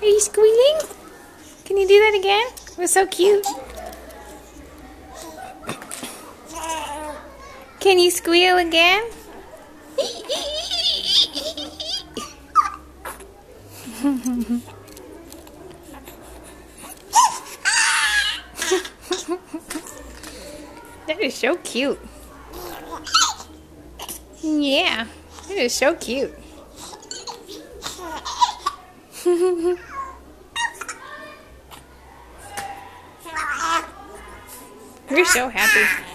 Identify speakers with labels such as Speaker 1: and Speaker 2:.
Speaker 1: Are you squealing? Can you do that again? It was so cute. Can you squeal again? That is so cute. Yeah, that is so cute. You're so happy.